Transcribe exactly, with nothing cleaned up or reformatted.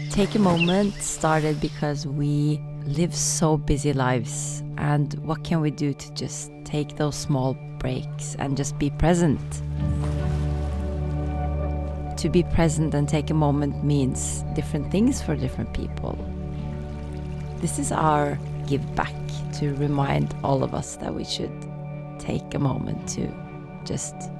Take a Moment started because we live so busy lives, and what can we do to just take those small breaks and just be present? To be present and take a moment means different things for different people. This is our give back to remind all of us that we should take a moment to just